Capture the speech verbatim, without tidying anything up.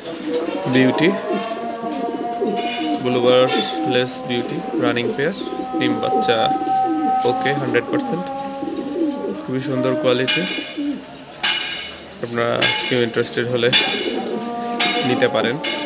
Beauty, blue barless beauty, running pair, ডিম বাচ্চা ওকে hundred percent, খুবই সুন্দর কোয়ালিটি। আপনারা কেউ ইন্টারেস্টেড হলে নিতে পারেন।